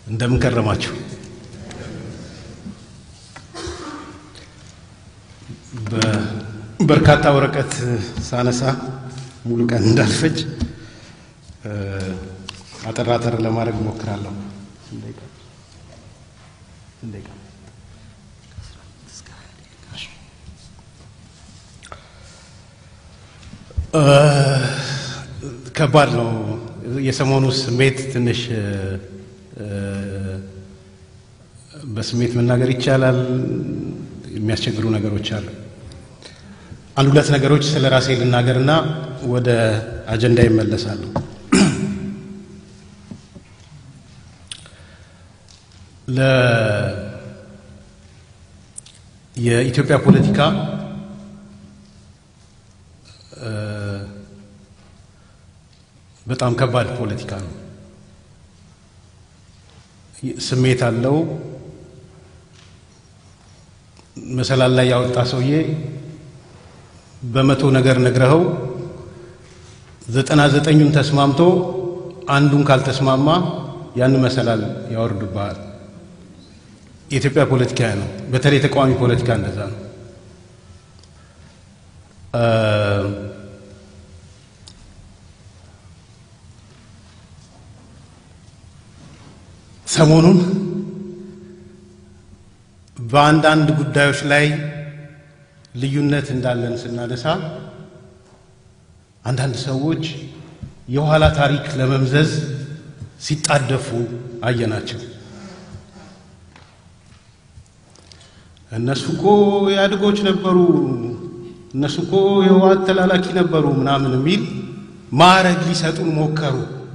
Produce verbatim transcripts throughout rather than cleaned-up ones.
እንደምን ከረማችሁ በበርካታ ወረቀት ሳነሳ ሙሉ ቀን እንዳልፈጅ አጠራጠር ለማድረግ ሞክራለሁ እንደይቀ እንደይቀ ከባድ ነው የሰሞኑ ስሜት ትንሽ በስሜት መናገር ይቻላል የሚያስቸግሩ ነገሮች አሉ አንድ ሁለት ነገሮች ስለራሴ ልናገርና ወደ አጀንዳ ይመለሳሉ ለ የኢትዮጵያ ፖለቲካ በጣም ከባድ ፖለቲካ ነው ስሜት አለው መሰላል ላይ ያወጣ ሰውዬ በመቶ ነገር ነግረው ዘጠና ዘጠኙን ተስማምቶ አንዱን ካልተስማማ ያን መሰላል ያወርድባል የኢትዮጵያ ፖለቲካ ነው በተለይ ተቃዋሚ ፖለቲካ እንደዛ ነው ሰሞኑን በአንዳንድ ጉዳዮች ላይ ልዩነት እንዳለን ስናነሳ አንዳንድ ሰዎች የኋላ ታሪክ ለመምዘዝ ሲጣደፉ አየናቸው እነሱኮ ያድጎች ነበሩ እነሱኮ የዋት ተላላኪ ነበሩ ምናምን የሚል ማረግ ሊሰጡን ሞከሩ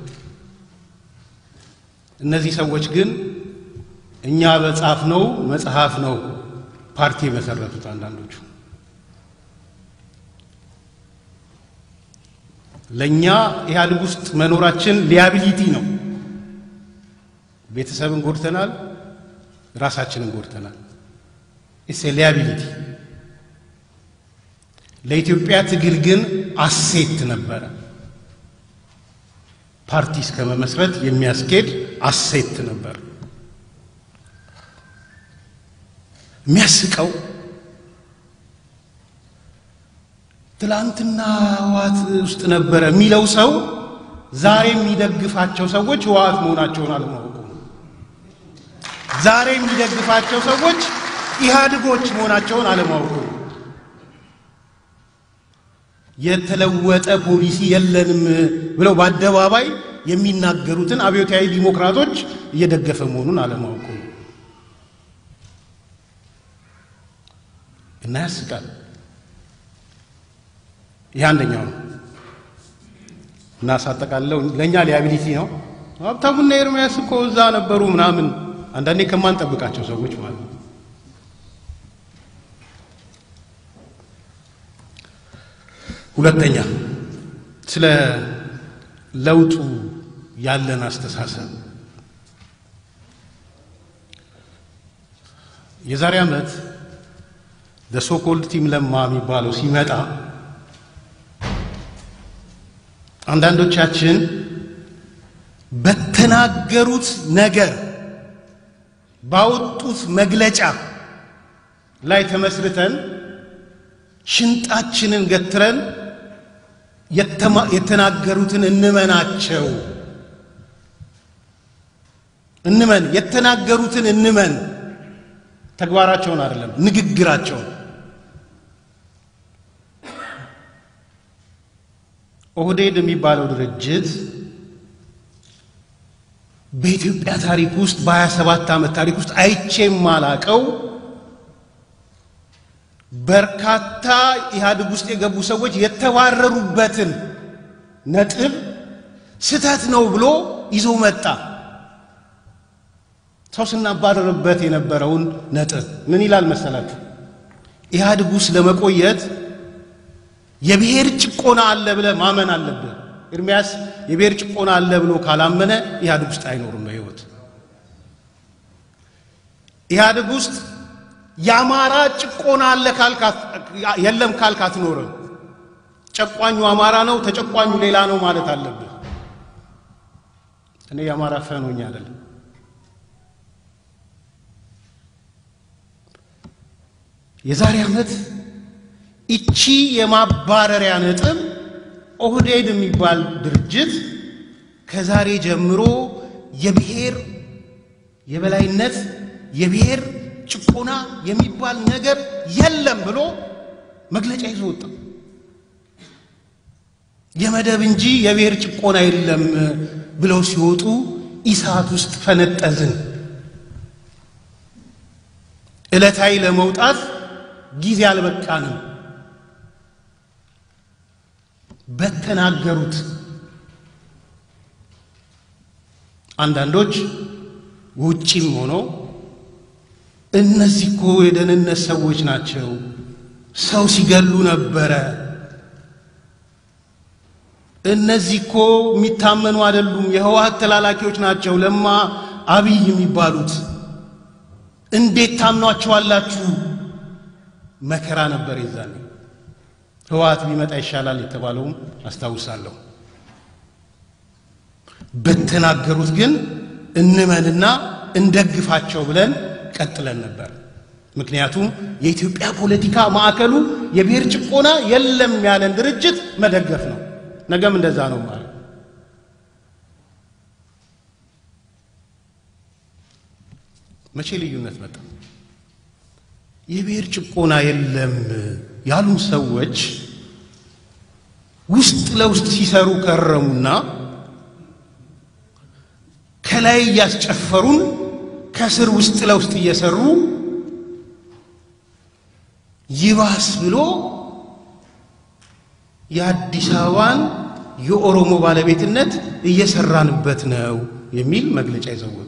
እነዚህ ሰዎች ግን እኛ በጻፍ ነው መጽሐፍ ነው ፓርቲ መሰረቱት አንዳንዶቹ ለኛ ኢህአዴግ ውስጥ መኖራችን ሊያቢሊቲ ነው ቤተሰብን ጎድተናል ራሳችንን ጎድተናል ኢስ ሊያቢሊቲ ለኢትዮጵያ ትግል ግን አሴት ነበር ፓርቲ እስከመመስረት የሚያስኬድ አሴት ነበር የሚያስቀው ትላንትና ዋት ውስጥ ነበር የሚለው ሰው ዛሬ የሚደግፋቸው ሰዎች ዋት መሆናቸውን አለማወቁ ዛሬ የሚደግፋቸው ሰዎች ኢህአዴጎች መሆናቸውን አለማወቁ የተለወጠ ፖሊሲ የለንም ብለው በአደባባይ የሚናገሩትን አብዮታዊ ዲሞክራቶች እየደገፈ መሆኑን አለማወቁ እና ያስቃል ይህ አንደኛው ነው እና ሳጠቃለው ለኛ ሊያቢሊቲ ነው ሀብታሙና ኤርሚያስ እኮ እዛ ነበሩ ምናምን አንዳንዴ ከማን ጠብቃቸው ሰዎች ማለት ነው ሁለተኛ ስለ ለውጡ ያለን አስተሳሰብ የዛሬ ዓመት the so called team ለማ የሚባለው ሲመጣ አንዳንዶቻችን በተናገሩት ነገር ባወጡት መግለጫ ላይ ተመስርተን ሽንጣችንን ገትረን የተናገሩትን እንመናቸው እንመን የተናገሩትን እንመን ተግባራቸውን አይደለም ንግግራቸውን ኦህዴድ የሚባለው ድርጅት በኢትዮጵያ ታሪክ ውስጥ በሃያ ሰባት ዓመት ታሪክ ውስጥ አይቼም ማላቀው በርካታ ኢህአዴግ ውስጥ የገቡ ሰዎች የተባረሩበትን ነጥብ ስተት ነው ብሎ ይዞ መጣ ሰው ስናባረርበት የነበረውን ነጥብ ምን ይላል መሰላችሁ ኢህአዴግ ውስጥ ለመቆየት የብሔር ጭቆና አለ ብለ ማመን አለበት ኤርሚያስ የብሔር ጭቆና አለ ብሎ ካላመነ ኢህአዴግ ውስጥ አይኖርም በህይወት ኢህአዴግ ውስጥ ያማራ ጭቆና አለ ካልካት የለም ካልካት ኖር ጨቋኙ አማራ ነው ተጨቋኙ ሌላ ነው ማለት አለበት እኔ ያማራ ፈኖኛ አይደለም የዛሬ ዓመት እቺ የማባረሪያ ነጥብ ኦህዴድ የሚባል ድርጅት ከዛሬ ጀምሮ የብሔር የበላይነት የብሔር ጭቆና የሚባል ነገር የለም ብሎ መግለጫ ይዞ ወጣ። የመደብ እንጂ የብሔር ጭቆና የለም ብለው ሲወጡ ኢሳት ውስጥ ፈነጠዝን። እለታይ ለመውጣት ጊዜ አልበቃንም። በተናገሩት አንዳንዶች ውጪም ሆኖ እነዚህ እኮ የደህንነት ሰዎች ናቸው፣ ሰው ሲገሉ ነበረ፣ እነዚህ እኮ የሚታመኑ አይደሉም፣ የህወሓት ተላላኪዎች ናቸው ለማ አብይ የሚባሉት፣ እንዴት ታምኗቸዋላችሁ? መከራ ነበር ይዛኔ። ህወሓት ቢመጣ ይሻላል የተባለውም አስታውሳለሁ። በተናገሩት ግን እንመንና እንደግፋቸው ብለን ቀጥለን ነበር። ምክንያቱም የኢትዮጵያ ፖለቲካ ማዕከሉ የብሔር ጭቆና የለም ያለን ድርጅት መደገፍ ነው። ነገም እንደዛ ነው ማለት። መቼ ልዩነት መጣ? የብሔር ጭቆና የለም ያሉ ሰዎች ውስጥ ለውስጥ ሲሰሩ ከረሙና ከላይ ያስጨፈሩን ከስር ውስጥ ለውስጥ እየሰሩ ይባስ ብሎ የአዲስ አበባን የኦሮሞ ባለቤትነት እየሰራንበት ነው የሚል መግለጫ ይዘውጡ።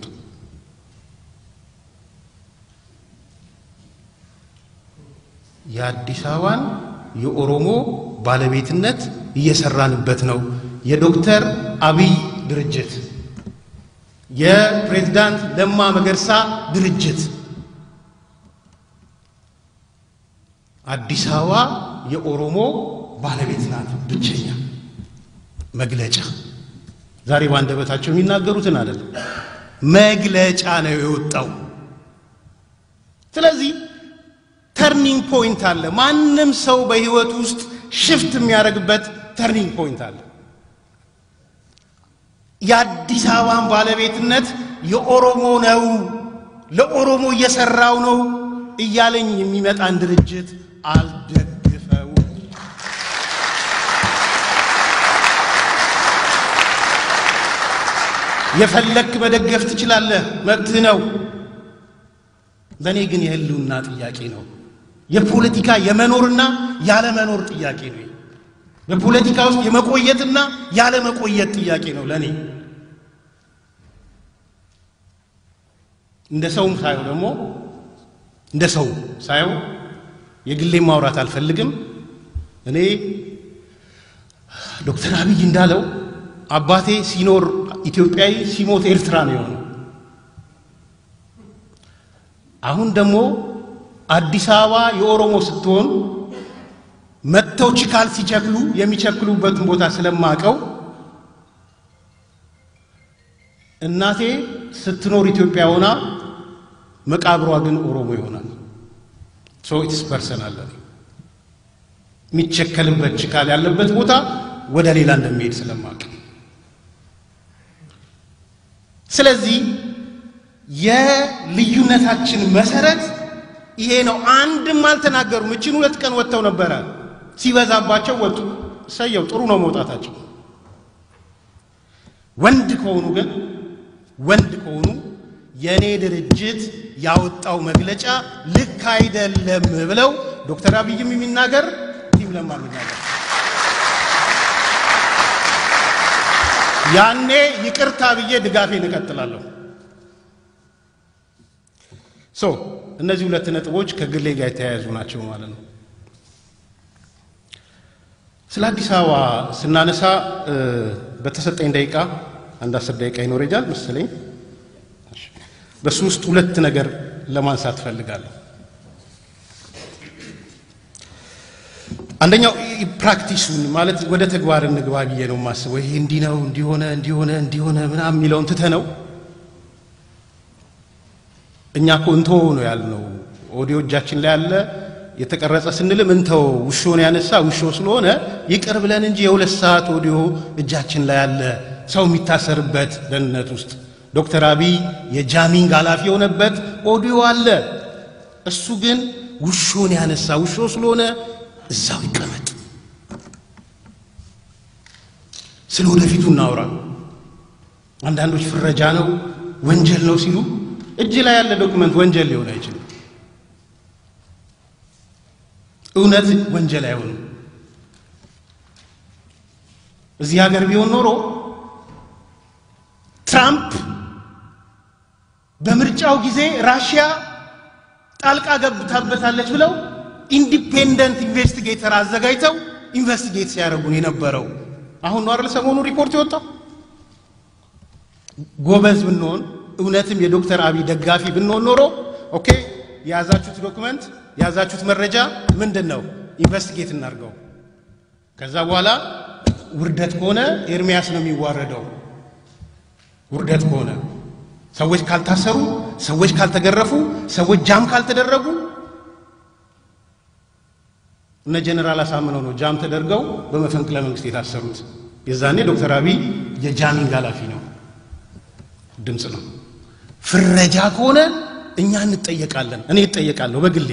የአዲስ አበባን የኦሮሞ ባለቤትነት እየሰራንበት ነው የዶክተር አብይ ድርጅት የፕሬዝዳንት ለማ መገርሳ ድርጅት አዲስ አበባ የኦሮሞ ባለቤት ናት ብቸኛ መግለጫ። ዛሬ ባንደበታቸው የሚናገሩትን አይደለም መግለጫ ነው የወጣው። ስለዚህ ተርኒንግ ፖይንት አለ። ማንም ሰው በህይወት ውስጥ ሽፍት የሚያደርግበት ተርኒንግ ፖይንት አለ። የአዲስ አበባን ባለቤትነት የኦሮሞ ነው ለኦሮሞ እየሰራው ነው እያለኝ የሚመጣን ድርጅት አልደግፈው። የፈለክ መደገፍ ትችላለህ፣ መብትህ ነው። ለኔ ግን የህልውና ጥያቄ ነው። የፖለቲካ የመኖርና ያለ መኖር ጥያቄ ነው። በፖለቲካ ውስጥ የመቆየትና ያለ መቆየት ጥያቄ ነው ለኔ። እንደ ሰውም ሳይው ደግሞ እንደ ሰው ሳይው የግሌ ማውራት አልፈልግም። እኔ ዶክተር አብይ እንዳለው አባቴ ሲኖር ኢትዮጵያዊ ሲሞት ኤርትራ ነው የሆነው። አሁን ደግሞ አዲስ አበባ የኦሮሞ ስትሆን መተው ችካል ሲቸክሉ የሚቸክሉበትን ቦታ ስለማቀው እናቴ ስትኖር ኢትዮጵያ ሆና መቃብሯ ግን ኦሮሞ ይሆናል። ሶ ኢትስ ፐርሰናል። የሚቸከልበት ችካል ያለበት ቦታ ወደ ሌላ እንደሚሄድ ስለማቀ ስለዚህ የልዩነታችን መሰረት ይሄ ነው። አንድም አልተናገሩም። እቺን ሁለት ቀን ወጥተው ነበር ሲበዛባቸው ወጡ። ሰየው ጥሩ ነው መውጣታቸው። ወንድ ከሆኑ ግን ወንድ ከሆኑ የኔ ድርጅት ያወጣው መግለጫ ልክ አይደለም ብለው ዶክተር አብይም የሚናገር ቲም ለማ የሚናገር ያኔ ይቅርታ ብዬ ድጋፌን እቀጥላለሁ። ሶ እነዚህ ሁለት ነጥቦች ከግሌ ጋር የተያያዙ ናቸው ማለት ነው። ስለ አዲስ አበባ ስናነሳ በተሰጠኝ ደቂቃ አንድ አስር ደቂቃ ይኖረኛል መሰለኝ። በሱ ውስጥ ሁለት ነገር ለማንሳት ፈልጋለሁ። አንደኛው ፕራክቲሱን ማለት ወደ ተግባር እንግባ ብዬ ነው ማስበው። ይሄ እንዲ ነው እንዲሆነ እንዲሆነ እንዲሆነ ምናምን የሚለውን ትተነው እኛ ኮንቶ ነው ያልነው። ኦዲዮ እጃችን ላይ ያለ የተቀረጸ ስንልም እንተው ውሾን ያነሳ ውሾ ስለሆነ ይቅር ብለን እንጂ የሁለት ሰዓት ኦዲዮ እጃችን ላይ ያለ ሰው የሚታሰርበት ደህንነት ውስጥ ዶክተር አብይ የጃሚንግ ኃላፊ የሆነበት ኦዲዮ አለ። እሱ ግን ውሾን ያነሳ ውሾ ስለሆነ እዛው ይቀመጥ። ስለ ወደፊቱ እናውራ። አንዳንዶች ፍረጃ ነው ወንጀል ነው ሲሉ እጅ ላይ ያለ ዶክመንት ወንጀል ሊሆን አይችልም። እውነት ወንጀል አይሆንም። እዚህ ሀገር ቢሆን ኖሮ ትራምፕ በምርጫው ጊዜ ራሽያ ጣልቃ ገብታበታለች ብለው ኢንዲፔንደንት ኢንቨስቲጌተር አዘጋጅተው ኢንቨስቲጌት ሲያደርጉ የነበረው አሁን ነው አይደል ሰሞኑ ሪፖርት የወጣው። ጎበዝ ብንሆን እውነትም የዶክተር አብይ ደጋፊ ብንሆን ኖሮ ኦኬ ያዛችሁት ዶክመንት ያዛችሁት መረጃ ምንድነው ኢንቨስቲጌት እናርገው። ከዛ በኋላ ውርደት ከሆነ ኤርሚያስ ነው የሚዋረደው። ውርደት ከሆነ ሰዎች ካልታሰሩ ሰዎች ካልተገረፉ ሰዎች ጃም ካልተደረጉ እነ ጀነራል አሳምነው ነው ጃም ተደርገው በመፈንቅለ መንግስት የታሰሩት። የዛኔ ዶክተር አብይ የጃሚንግ ኃላፊ ነው ድምጽ ነው። ፍረጃ ከሆነ እኛ እንጠየቃለን። እኔ እጠየቃለሁ በግሌ።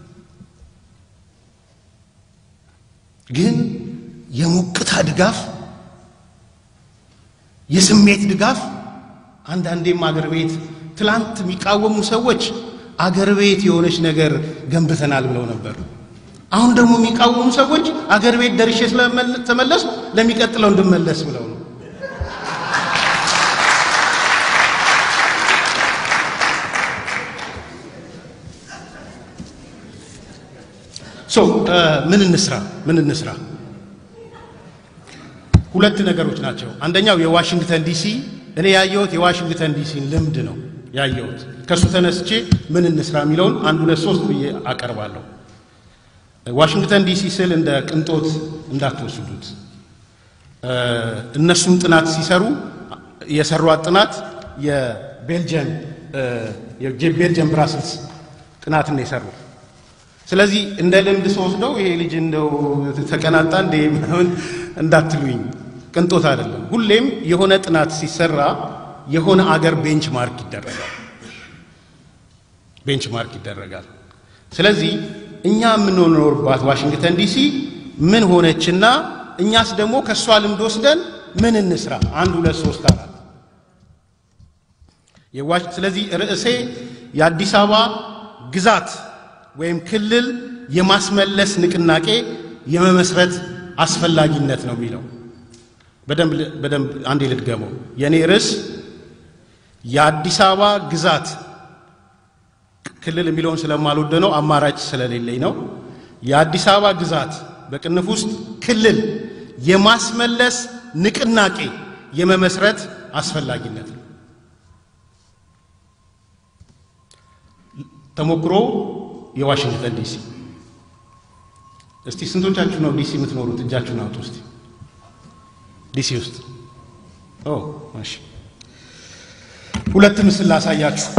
ግን የሙቅታ ድጋፍ የስሜት ድጋፍ አንዳንዴም አገር ቤት ትላንት የሚቃወሙ ሰዎች አገር ቤት የሆነች ነገር ገንብተናል ብለው ነበር። አሁን ደግሞ የሚቃወሙ ሰዎች አገር ቤት ደርሼ ስለተመለስ ለሚቀጥለው እንድመለስ ብለው ነው። ሶ ምን እንስራ ምን እንስራ ሁለት ነገሮች ናቸው። አንደኛው የዋሽንግተን ዲሲ እኔ ያየሁት የዋሽንግተን ዲሲን ልምድ ነው ያየሁት። ከሱ ተነስቼ ምን እንስራ የሚለውን አንድ ሁለት ሶስት ብዬ አቀርባለሁ። ዋሽንግተን ዲሲ ስል እንደ ቅንጦት እንዳትወስዱት። እነሱም ጥናት ሲሰሩ የሰሩት ጥናት የቤልጂየም የቤልጂየም ብራስልስ ጥናት ነው የሰሩት። ስለዚህ እንደ ልምድ ወስደው ይሄ ልጅ እንደው ተቀናጣ እንደ ምን እንዳትሉኝ ቅንጦት አይደለም። ሁሌም የሆነ ጥናት ሲሰራ የሆነ አገር ቤንችማርክ ይደረጋል ቤንችማርክ ይደረጋል። ስለዚህ እኛ የምንኖርባት ዋሽንግተን ዲሲ ምን ሆነችና እኛስ ደግሞ ከሷ ልምድ ወስደን ምን እንስራ አንድ ሁለት ሶስት አራት የዋሽ ስለዚህ ርዕሴ የአዲስ አበባ ግዛት ወይም ክልል የማስመለስ ንቅናቄ የመመስረት አስፈላጊነት ነው የሚለው። በደንብ በደንብ አንዴ ልድገመው። የኔ ርዕስ የአዲስ አበባ ግዛት ክልል የሚለውን ስለማልወደ ነው አማራጭ ስለሌለኝ ነው። የአዲስ አበባ ግዛት በቅንፍ ውስጥ ክልል የማስመለስ ንቅናቄ የመመስረት አስፈላጊነት ነው። ተሞክሮ የዋሽንግተን ዲሲ እስቲ ስንቶቻችሁ ነው ዲሲ የምትኖሩት? እጃችሁን አውጡ እስቲ። ዲሲ ውስጥ ኦ ማሽ ሁለት ምስል ላሳያችሁ።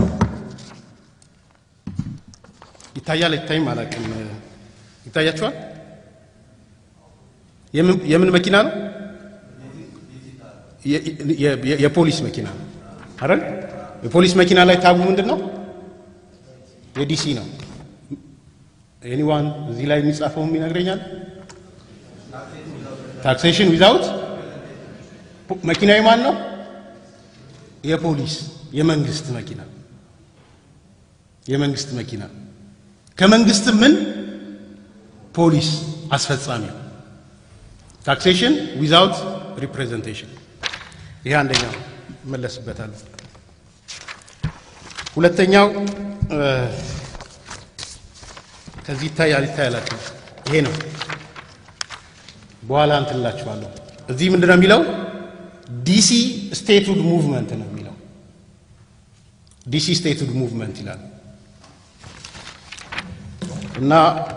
ይታያል አይታይም አላውቅም። ይታያችኋል? የምን የምን መኪና ነው? የፖሊስ መኪና ነው አይደል? የፖሊስ መኪና ላይ ታቡ ምንድነው? የዲሲ ነው። ኤኒዋን እዚህ ላይ የሚጻፈው ይነግረኛል? ታክሴሽን ዊዛውት መኪናው የማን ነው? የፖሊስ የመንግስት መኪና የመንግስት መኪና ከመንግስት ምን ፖሊስ አስፈጻሚ ታክሴሽን ዊዛውት ሪፕሬዘንቴሽን። ይሄ አንደኛው መለስበታል። ሁለተኛው ከዚህ ይታያል ይታያላችሁ። ይሄ ነው በኋላ እንትላችኋለሁ። እዚህ ምንድነው የሚለው? ዲሲ ስቴትሁድ ሙቭመንት ነው የሚለው። ዲሲ ስቴትሁድ ሙቭመንት ይላል እና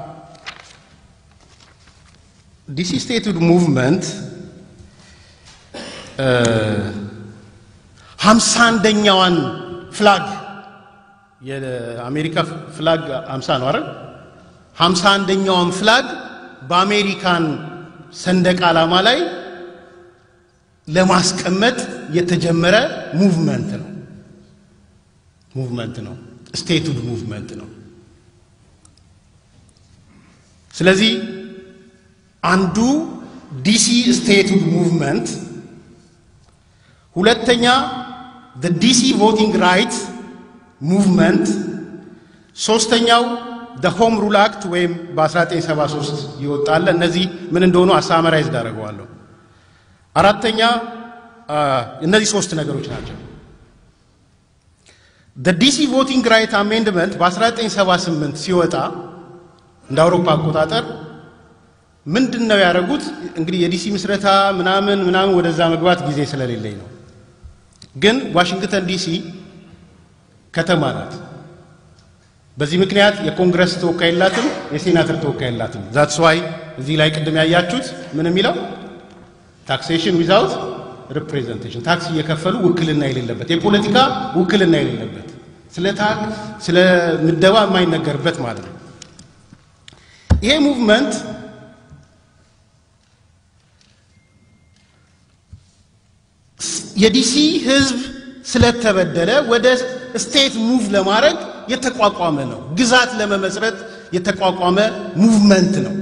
ዲሲ ስቴትሁድ ሙቭመንት ሃምሳ አንደኛዋን ፍላግ የአሜሪካ ፍላግ ሃምሳ ነው አይደል? ሃምሳ አንደኛውን ፍላግ በአሜሪካን ሰንደቅ ዓላማ ላይ ለማስቀመጥ የተጀመረ ሙቭመንት ነው ሙቭመንት ነው ስቴትሁድ ሙቭመንት ነው ስለዚህ አንዱ ዲሲ ስቴትሁድ ሙቭመንት ሁለተኛ the D C voting rights movement ሶስተኛው the home rule act ወይም በ1973 ይወጣል እነዚህ ምን እንደሆኑ አሳመራይዝ ዳረጋዋለሁ አራተኛ እነዚህ ሶስት ነገሮች ናቸው the D C voting right amendment በ1978 ሲወጣ እንደ አውሮፓ አቆጣጠር ምንድነው ያደረጉት እንግዲህ የዲሲ ምስረታ ምናምን ምናምን ወደዛ መግባት ጊዜ ስለሌለኝ ነው ግን ዋሽንግተን ዲሲ ከተማ ናት በዚህ ምክንያት የኮንግረስ ተወካይ የላትም የሴናተር ተወካይ የላትም that's why እዚህ ላይ ቅድም ያያችሁት ምን የሚለው taxation without representation ታክስ እየከፈሉ ውክልና የሌለበት የፖለቲካ ውክልና የሌለበት ስለ ታክ ስለ ምደባ የማይነገርበት ማለት ነው ይሄ ሙቭመንት የዲሲ ህዝብ ስለተበደለ ወደ ስቴት ሙቭ ለማድረግ የተቋቋመ ነው ግዛት ለመመስረት የተቋቋመ ሙቭመንት ነው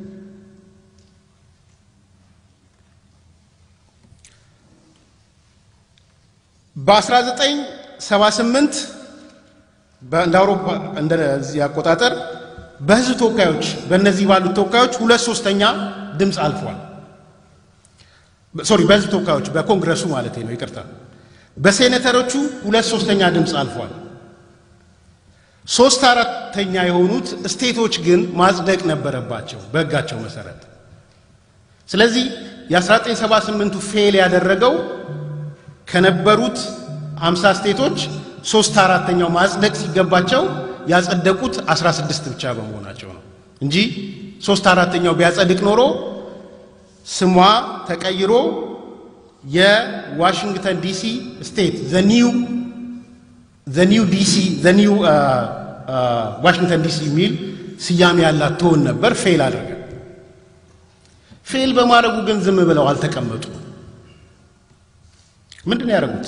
በ1978 በእንደ አውሮፓ እንደዚህ አቆጣጠር በህዝብ ተወካዮች በእነዚህ ባሉ ተወካዮች ሁለት ሶስተኛ ድምጽ አልፏል ሶሪ በህዝብ ተወካዮች በኮንግረሱ ማለት ነው ይቅርታ በሴኔተሮቹ ሁለት ሶስተኛ ድምጽ አልፏል ሶስት አራተኛ የሆኑት ስቴቶች ግን ማጽደቅ ነበረባቸው በህጋቸው መሰረት ስለዚህ የ1978ቱ ፌል ያደረገው ከነበሩት ሃምሳ ስቴቶች ሶስት አራተኛው ማጽደቅ ሲገባቸው ያጸደቁት አስራ ስድስት ብቻ በመሆናቸው ነው እንጂ ሶስት አራተኛው ቢያጸድቅ ኖሮ ስሟ ተቀይሮ የዋሽንግተን ዲሲ ስቴት the new the new D C the new ዋሽንግተን ዲሲ ሚል ስያሜ ያላት ትሆን ነበር ፌል አደረገ ፌል በማድረጉ ግን ዝም ብለው አልተቀመጡ ምንድነው ያደረጉት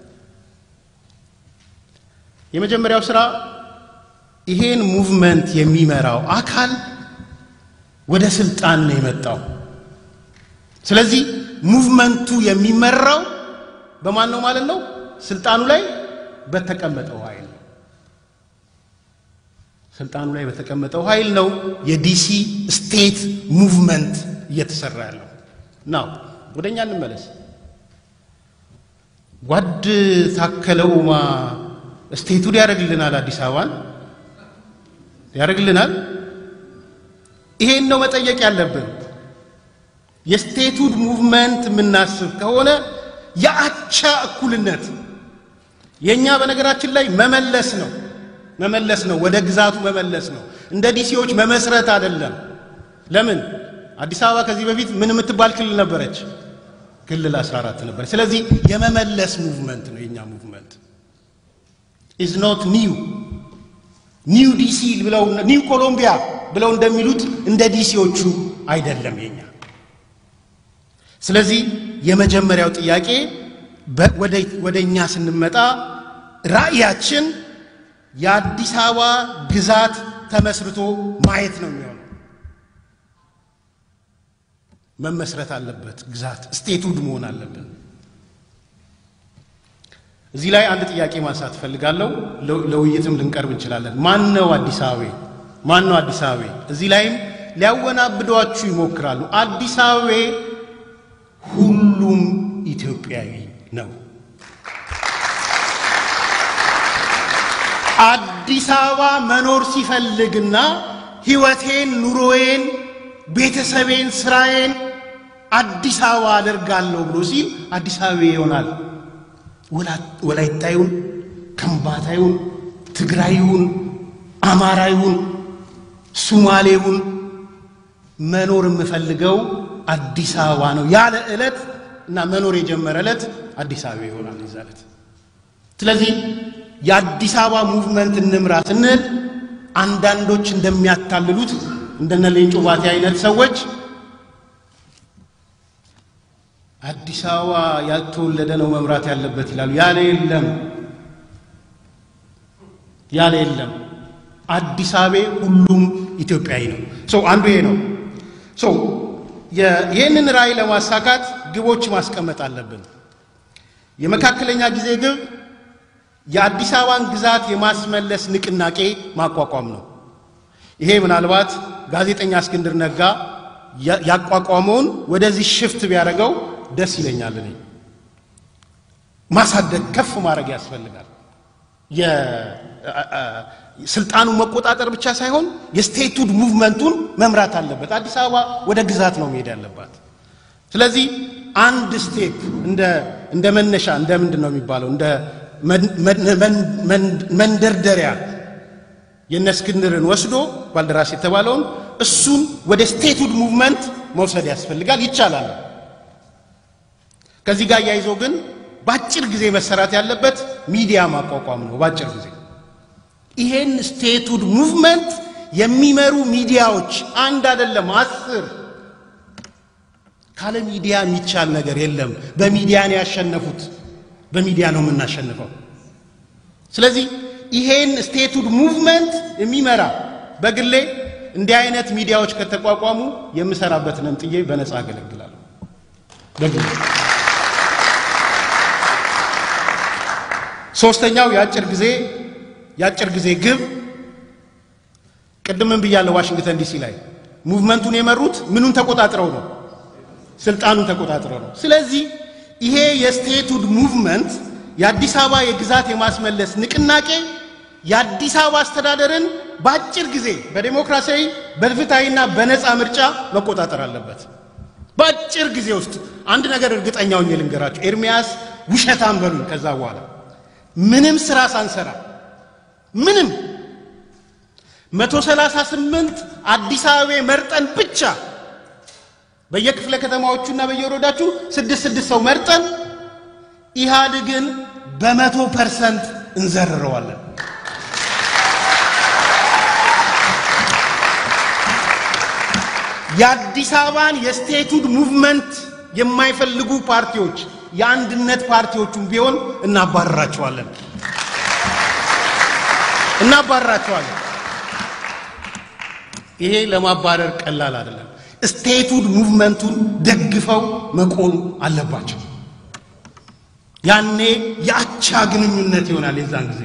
የመጀመሪያው ስራ ይሄን ሙቭመንት የሚመራው አካል ወደ ስልጣን ነው የመጣው ስለዚህ ሙቭመንቱ የሚመራው በማን ነው ማለት ነው ስልጣኑ ላይ በተቀመጠው ኃይል ስልጣኑ ላይ በተቀመጠው ኃይል ነው የዲሲ ስቴት ሙቭመንት እየተሰራ ያለው ናው ወደኛ እንመለስ ጓድ ታከለውማ ስቴቱ ያረግልናል አዲስ አበባን ያረግልናል ይሄን ነው መጠየቅ ያለብን የስቴትሁድ ሙቭመንት ምናስብ ከሆነ ያአቻ እኩልነት የኛ በነገራችን ላይ መመለስ ነው መመለስ ነው ወደ ግዛቱ መመለስ ነው እንደ ዲሲዎች መመስረት አይደለም ለምን አዲስ አበባ ከዚህ በፊት ምን ምትባል ክልል ነበረች ክልል አስራ አራት ነበር ስለዚህ የመመለስ ሙቭመንት ነው የኛ ሙቭመንት is not new new D C ብለው new ኮሎምቢያ ብለው እንደሚሉት እንደ ዲሲዎቹ አይደለም የኛ ስለዚህ የመጀመሪያው ጥያቄ ወደ ወደኛ ስንመጣ ራእያችን የአዲስ አበባ ግዛት ተመስርቶ ማየት ነው የሚሆነው መመስረት አለበት ግዛት ስቴትሁድ መሆን አለበት እዚህ ላይ አንድ ጥያቄ ማንሳት ፈልጋለሁ ለውይይትም ልንቀርብ እንችላለን ማን ነው አዲስ አበባ ማን ነው አዲስ አበባ እዚህ ላይም ሊያወናብዷችሁ ይሞክራሉ አዲስ አበባ ሁሉም ኢትዮጵያዊ ነው አዲስ አበባ መኖር ሲፈልግና ህይወቴን ኑሮዬን ቤተሰቤን ስራዬን አዲስ አበባ አደርጋለሁ ብሎ ሲል አዲስ አበባ ይሆናል ወላይታዩን ከምባታዩን ትግራዩን አማራዩን ሱማሌውን መኖር የምፈልገው አዲስ አበባ ነው ያለ እለት እና መኖር የጀመረ እለት አዲስ አበባ ይሆናል ይዛለት ስለዚህ የአዲስ አበባ ሙቭመንት እንምራ ስንል አንዳንዶች እንደሚያታልሉት እንደነ ሌንጮ ባቲ አይነት ሰዎች አዲስ አበባ ያልተወለደ ነው መምራት ያለበት ይላሉ። ያለ የለም ያለ የለም አዲስ አበባ ሁሉም ኢትዮጵያዊ ነው። ሶ አንዱ ይሄ ነው። ሶ የይሄንን ራዕይ ለማሳካት ግቦች ማስቀመጥ አለብን። የመካከለኛ ጊዜ ግብ የአዲስ አበባን ግዛት የማስመለስ ንቅናቄ ማቋቋም ነው። ይሄ ምናልባት ጋዜጠኛ እስክንድር ነጋ ያቋቋመውን ወደዚህ ሽፍት ቢያደርገው ደስ ይለኛል። እኔ ማሳደግ ከፍ ማድረግ ያስፈልጋል። የስልጣኑ መቆጣጠር ብቻ ሳይሆን የስቴትሁድ ሙቭመንቱን መምራት አለበት። አዲስ አበባ ወደ ግዛት ነው መሄድ ያለባት። ስለዚህ አንድ ስቴፕ እንደ እንደ መነሻ እንደ ምንድን ነው የሚባለው እንደ መንደርደሪያ የነስክንድርን ወስዶ ባልደራስ የተባለውን እሱን ወደ ስቴትሁድ ሙቭመንት መውሰድ ያስፈልጋል። ይቻላል። ከዚህ ጋር ያይዞ ግን ባጭር ጊዜ መሰራት ያለበት ሚዲያ ማቋቋም ነው። ባጭር ጊዜ ይሄን ስቴትሁድ ሙቭመንት የሚመሩ ሚዲያዎች አንድ አይደለም አስር ካለ ሚዲያ የሚቻል ነገር የለም። በሚዲያ ነው ያሸነፉት። በሚዲያ ነው የምናሸንፈው። ስለዚህ ይሄን ስቴትሁድ ሙቭመንት የሚመራ በግሌ እንዲህ አይነት ሚዲያዎች ከተቋቋሙ የምሰራበትን ጥዬ በነፃ አገለግላለሁ። በግሌ ሶስተኛው ያጭር ጊዜ ያጭር ጊዜ ግብ ቀደም ብያለሁ። ዋሽንግተን ዲሲ ላይ ሙቭመንቱን የመሩት ምኑን ተቆጣጥረው ነው? ስልጣኑን ተቆጣጥረው ነው። ስለዚህ ይሄ የስቴትሁድ ሙቭመንት የአዲስ አበባ የግዛት የማስመለስ ንቅናቄ የአዲስ አበባ አስተዳደርን ባጭር ጊዜ በዲሞክራሲያዊ በፍትሃዊና በነፃ ምርጫ መቆጣጠር አለበት። ባጭር ጊዜ ውስጥ አንድ ነገር እርግጠኛው ነኝ ልንገራችሁ። ኤርሚያስ ውሸታም በሉን። ከዛ በኋላ ምንም ስራ ሳንሰራ ምንም መቶ ሰላሳ ስምንት አዲስ አበባ መርጠን ብቻ በየክፍለ ከተማዎቹና በየወረዳቹ ስድስት ስድስት ሰው መርጠን ኢህአዴግን በመቶ ፐርሰንት እንዘርረዋለን። የአዲስ አበባን የስቴትሁድ ሙቭመንት የማይፈልጉ ፓርቲዎች የአንድነት ፓርቲዎቹን ቢሆን እናባረራቸዋለን እናባረራቸዋለን። ይሄ ለማባረር ቀላል አይደለም። ስቴትሁድ ሙቭመንቱን ደግፈው መቆም አለባቸው። ያኔ ያቻ ግንኙነት ይሆናል። የዛን ጊዜ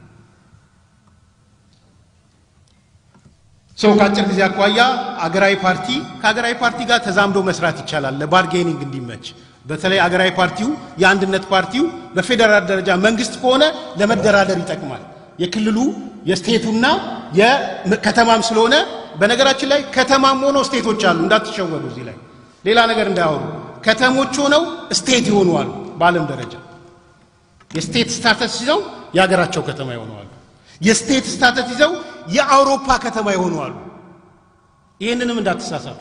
ሰው ካጭር ጊዜ አቋያ አገራዊ ፓርቲ ከአገራዊ ፓርቲ ጋር ተዛምዶ መስራት ይቻላል ለባርጌኒንግ እንዲመች። በተለይ አገራዊ ፓርቲው የአንድነት ፓርቲው በፌደራል ደረጃ መንግስት ከሆነ ለመደራደር ይጠቅማል። የክልሉ የስቴቱና የከተማም ስለሆነ በነገራችን ላይ ከተማም ሆኖ ስቴቶች አሉ እንዳትሸወዱ። እዚህ ላይ ሌላ ነገር እንዳያወሩ። ከተሞች ሆነው ስቴት ይሆናሉ። በዓለም ደረጃ የስቴት ስታተስ ይዘው ያገራቸው ከተማ ይሆናሉ። የስቴት ስታተስ ይዘው የአውሮፓ ከተማ ይሆናሉ። ይሄንንም እንዳትሳሳቱ።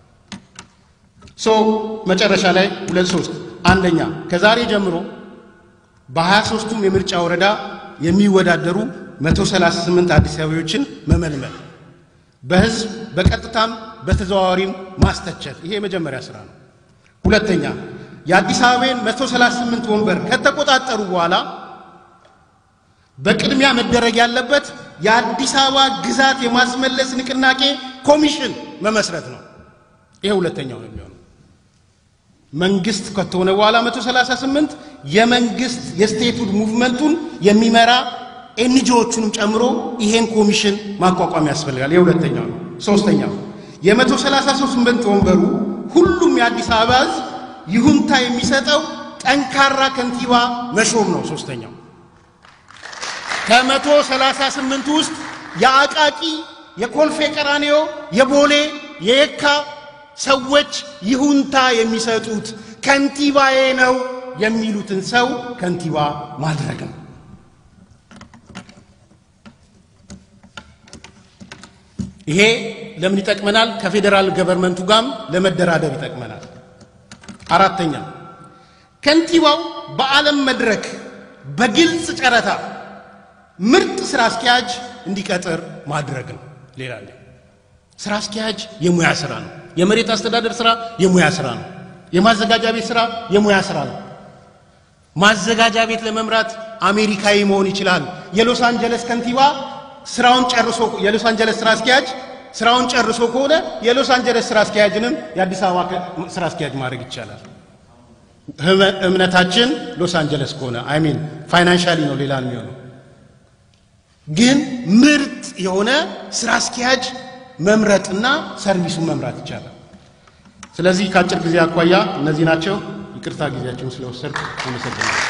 ሶ መጨረሻ ላይ ሁለት ሶስት አንደኛ ከዛሬ ጀምሮ በ23ቱም የምርጫ ወረዳ የሚወዳደሩ መቶ ሰላሳ ስምንት አዲስ አበባዎችን መመልመል፣ በህዝብ በቀጥታም በተዘዋዋሪም ማስተቸት። ይሄ መጀመሪያ ስራ ነው። ሁለተኛ የአዲስ አበባን መቶ ሰላሳ ስምንት ወንበር ከተቆጣጠሩ በኋላ በቅድሚያ መደረግ ያለበት የአዲስ አበባ ግዛት የማስመለስ ንቅናቄ ኮሚሽን መመስረት ነው። ይሄ ሁለተኛው ነው የሚሆነው። መንግስት ከተሆነ በኋላ መቶ ሰላሳ ስምንት የመንግስት የስቴትሁድ ሙቭመንቱን የሚመራ ኤንጂኦዎቹንም ጨምሮ ይሄን ኮሚሽን ማቋቋም ያስፈልጋል። ይሄ ሁለተኛው ነው። ሶስተኛው የመቶ ሰላሳ ስምንት ወንበሩ ሁሉም የአዲስ አበባ ህዝብ ይሁንታ የሚሰጠው ጠንካራ ከንቲባ መሾም ነው። ሶስተኛው ከመቶ ሰላሳ ስምንት ውስጥ የአቃቂ የኮልፌ ቀራኒዮ የቦሌ የየካ ሰዎች ይሁንታ የሚሰጡት ከንቲባዬ ነው የሚሉትን ሰው ከንቲባ ማድረግ ነው። ይሄ ለምን ይጠቅመናል? ከፌደራል ገቨርንመንቱ ጋር ለመደራደር ይጠቅመናል። አራተኛ ከንቲባው በዓለም መድረክ በግልጽ ጨረታ ምርጥ ስራ አስኪያጅ እንዲቀጥር ማድረግ ነው ሌላ ነው ስራ አስኪያጅ የሙያ ስራ ነው የመሬት አስተዳደር ስራ የሙያ ስራ ነው የማዘጋጃ ቤት ስራ የሙያ ስራ ነው ማዘጋጃ ቤት ለመምራት አሜሪካዊ መሆን ይችላል የሎስ አንጀለስ ከንቲባ ስራውን ጨርሶ የሎስ አንጀለስ ስራ አስኪያጅ ስራውን ጨርሶ ከሆነ የሎስ አንጀለስ ስራ አስኪያጅንም የአዲስ አበባ ስራ አስኪያጅ ማድረግ ይቻላል እምነታችን ሎስ አንጀለስ ከሆነ አይ ሚን ፋይናንሻሊ ነው ሌላ ነው የሚሆነው ግን ምርጥ የሆነ ስራ አስኪያጅ መምረጥና ሰርቪሱን መምራት ይቻላል ስለዚህ ካጭር ጊዜ አቋያ እነዚህ ናቸው ይቅርታ ጊዜያችሁን ስለወሰድኩ አመሰግናለሁ